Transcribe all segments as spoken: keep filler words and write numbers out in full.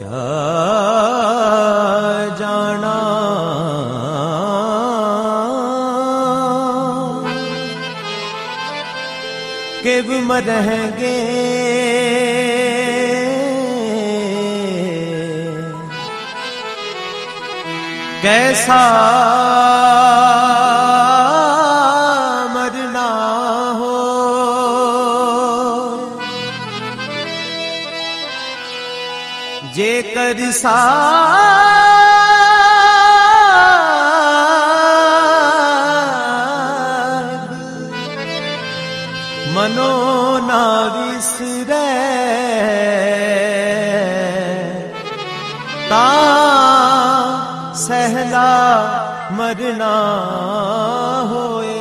क्या जाना कि मरेंगे कैसा मरना हो। जे कर मनो ना विसरे ता सहला मरना होए।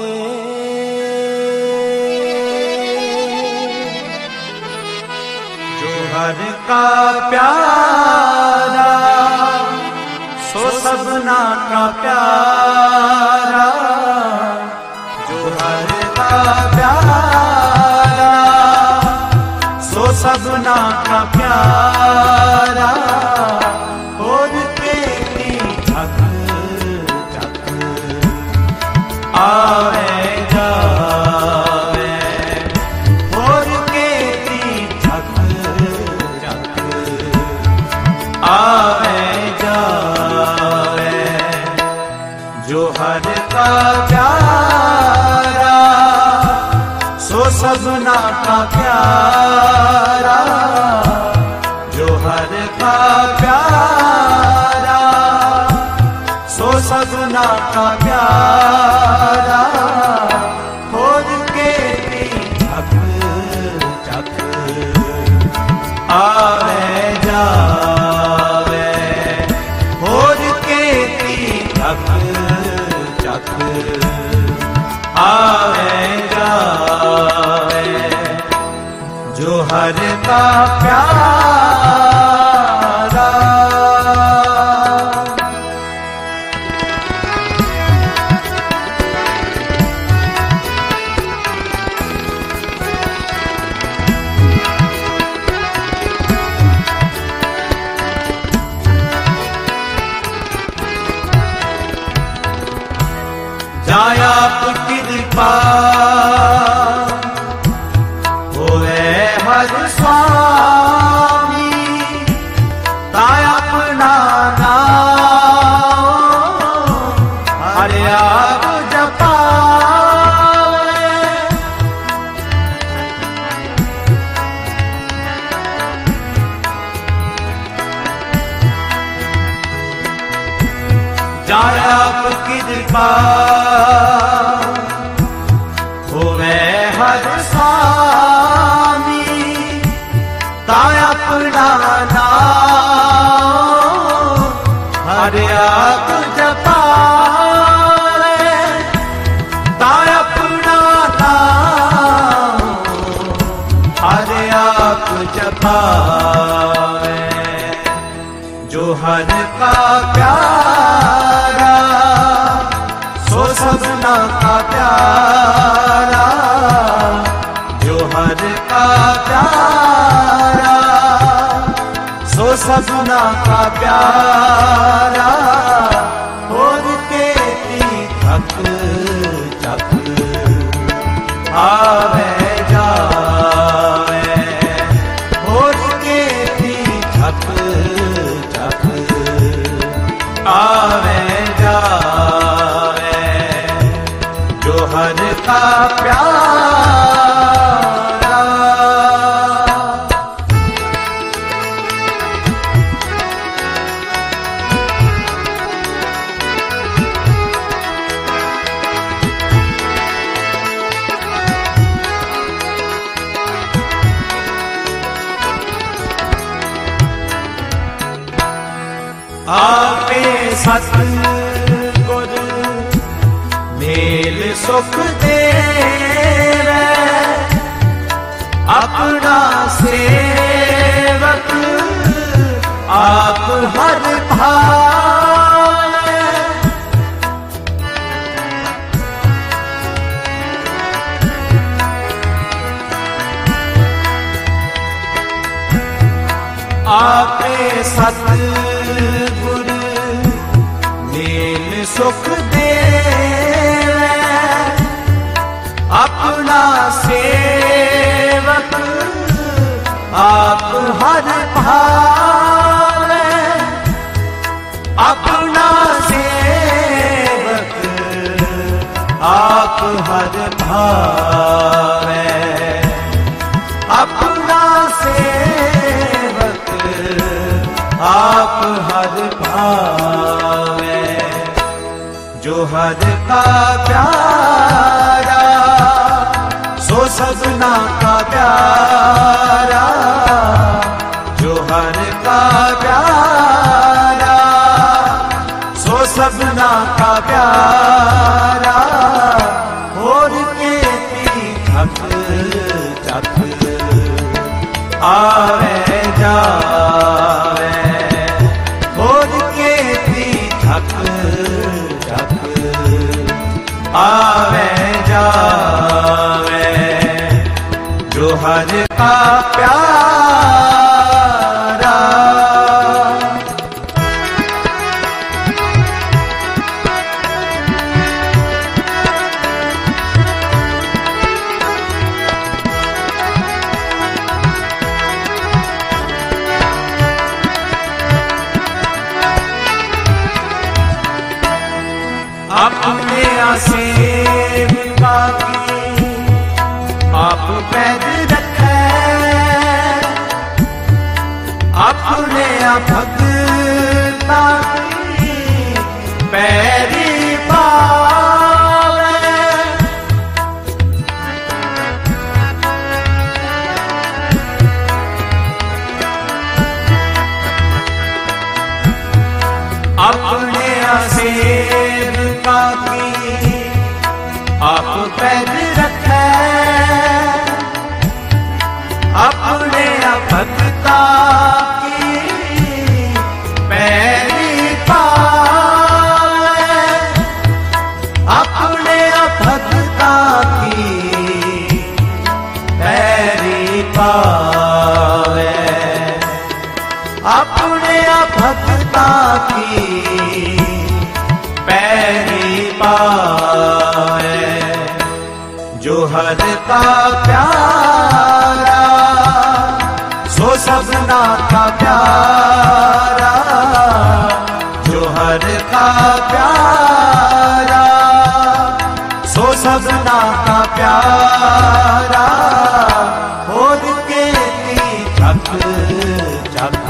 जो हर का प्यारा सो सबना का प्यारा। जो हर का प्यारा सो सबना का प्यारा। और तेरी झक झक आवे जावे। और तेरी झक झक आवे जावे। जो हर का प्यारा सो सबना का प्यारा। जो हर का प्यारा सो सबना का प्यारा। और के झक झक आवे जावे। और के झक झक आवे जावे। जो हर का प्यारा। जाया कृपा होवे हर स्वामी। ताया अपना नाम हर आप जपावे। जाया कृपा होवे हर स्वामी। ताया अपना नाम हर आप जपावे। ताया अपना नाम हर आप जपावे। जो हर का प्यारा सो सबना का प्यारा। जो हर का प्यारा सो सबना का प्यारा। और तेरी झक झक आवे जावे। और तेरी झक झक आवे जावे। जो हर का प्यारा। आपे सतगुर मेल सुख देवे। अपना सेवक आप हर भावे। आपे सतगुर मेल सुख देवै, अपना सेवक आप हर भावै, अपना सेवक आप हर भावै, अपना सेवक आप हर भावै। जो हर का प्यारा सो सजना का प्यारा, जो हर का प्यारा सो सजना का प्यारा। और के तीर्थक चक आवे जावे, और के तीर्थक चक आवे जावे। जो हर का प्यारा अपने सेवका की आप पैद रखे, अपने भगता की पैरी पावे। अपने सेवका की आप पैद रखे, अपने भक्ता की पैरी पावे, अपने भक्ता की पैरी पावे, अपने भक्ता की पैरी पावे। जो हर का प्यारा सो सबना का प्यारा, जो हर का प्यारा सो सबना का प्यारा। और के तीर्थक चक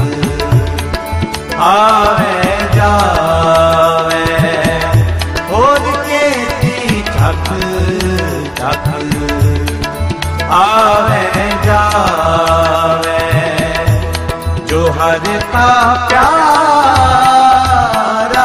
आवे जावे, और के तीर्थक चक आवे जावे। जो हर का प्यारा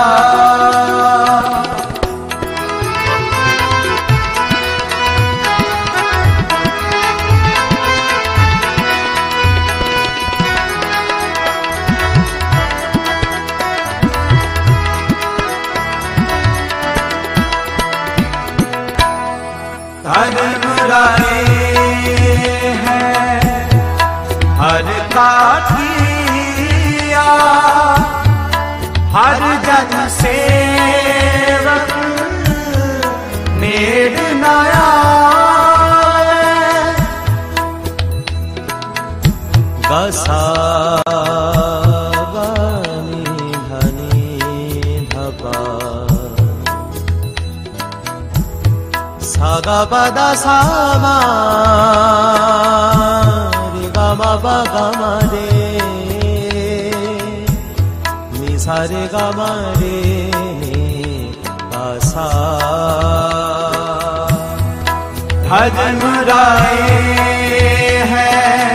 धर्म राय है हर का ठिया, हर जन सेवक नेड़ नया। गसावनी धनी धपा सागा पदा सामा रे गामा बा गामा रे नि सा रे गामा रे सा। भजन राय है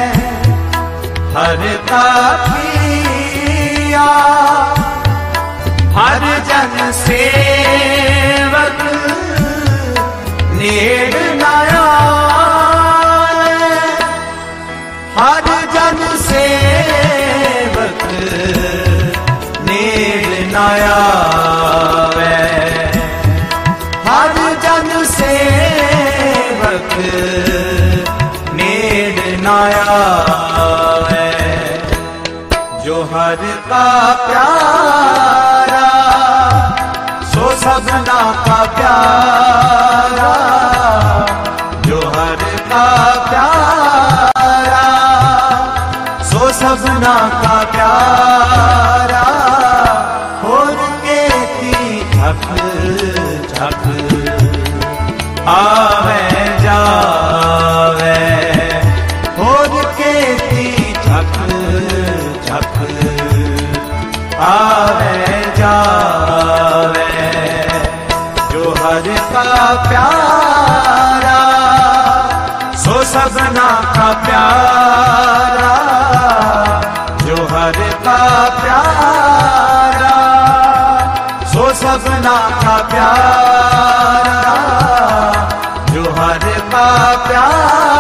हर का ठिया, हर जन सेवक नेड़ नया। हर जन सेवक नेड़ नया, हर जन सेवक नेड़ नया। जो हर का प्यारा, सो सबना का प्यारा, जो हर का प्यारा, सो सबना का प्यारा। होर के ती झक झक आवे जावे, होर के ती झक झक आवे जावे, जो हर का प्यारा, सो सबना का प्यारा, जो हर का प्यारा, सो सबना का प्यारा, जो हर का प्यारा।